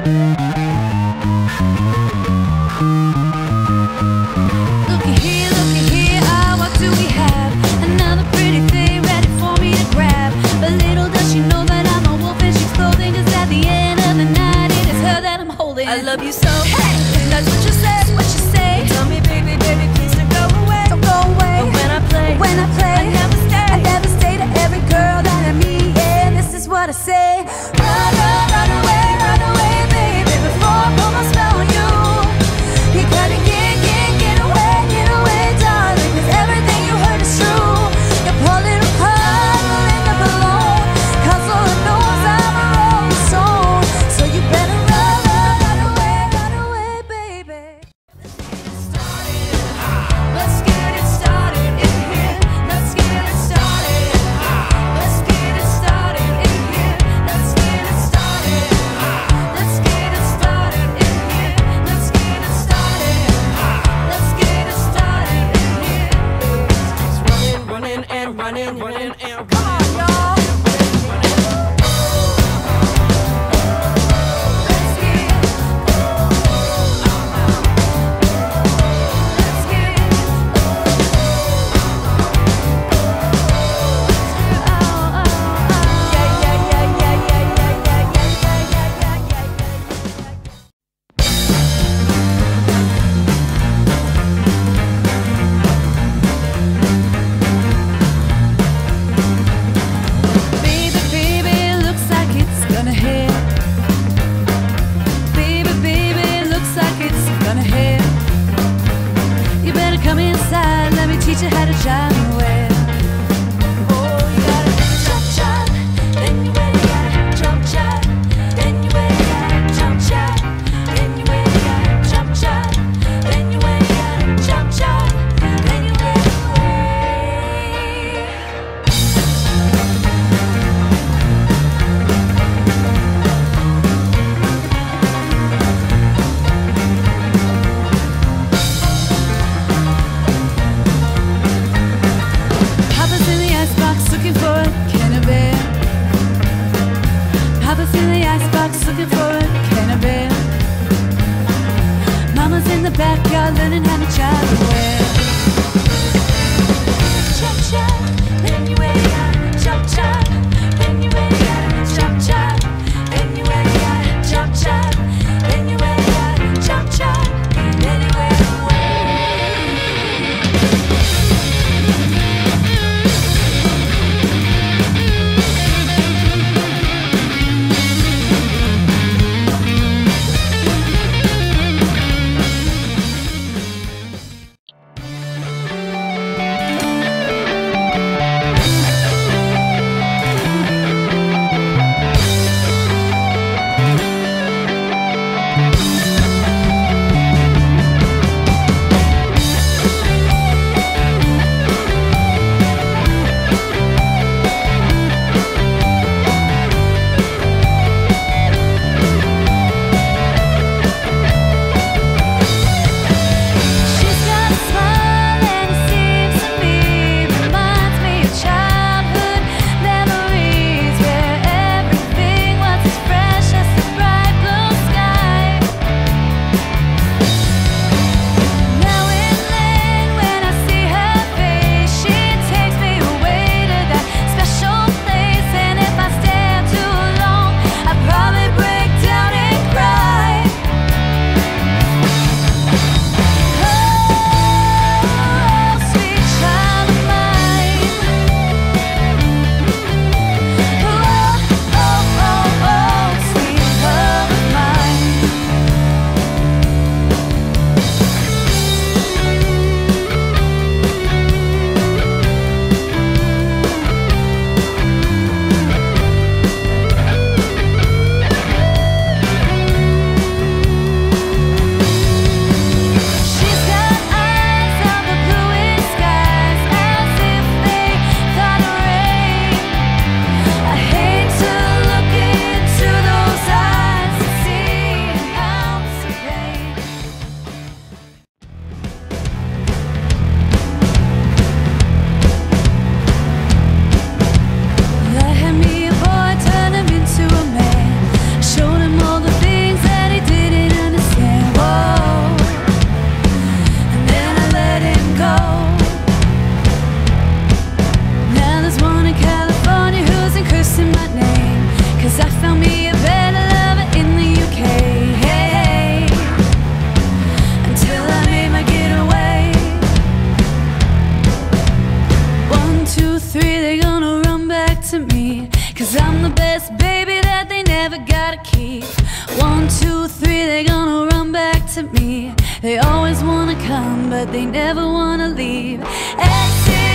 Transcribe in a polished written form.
Looky here, ah, what do we have? Another pretty thing ready for me to grab. But little does she know that I'm a wolf in sheep's clothing, 'cause at the end of the night it is her that I'm holding. I love you so, hey, that's what you say, what you say. Tell me, baby, baby, please don't go away. Don't go away. But when I play, I never stay to every girl that I meet. Yeah, this is what I say. Run away, baby, before I put my spell on you. You gotta get away, darling, 'cause everything you heard is true. Your poor little heart will end up alone, 'cause all it knows I'm a rolling stone. So you better run away, baby. Let's get it started in here. Let's get it started. Let's get it started in here. Let's get it started. Let's get it started in here. Let's get it started. Let's get it started in here. running and Come on, y'all. Let's get it. Let's get it. Baby, looks like it's gonna hit. Baby, looks like it's gonna hit. You better come inside, let me teach you how to jive and well. Oh, you gotta jump, then you really gotta jump, then you really gotta jump, then you really gotta jump, then you really gotta jump, then you really Papa's in the icebox looking for a can of beer. Papa's in the icebox looking for a can of beer. Mama's in the backyard learning how to jive and well. Jump, then you really gotta jump, then you really gotta jump, then you really gotta jump, then you really gotta jump, then you really to me. 'Cause I'm the best baby that they never gotta keep. 1, 2, 3, they're gonna run back to me. They always wanna come, but they never wanna leave. Exit.